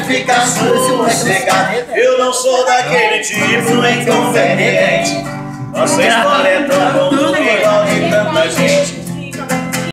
ficar sossegado. Eu não sou daquele tipo inconveniente. Nossa história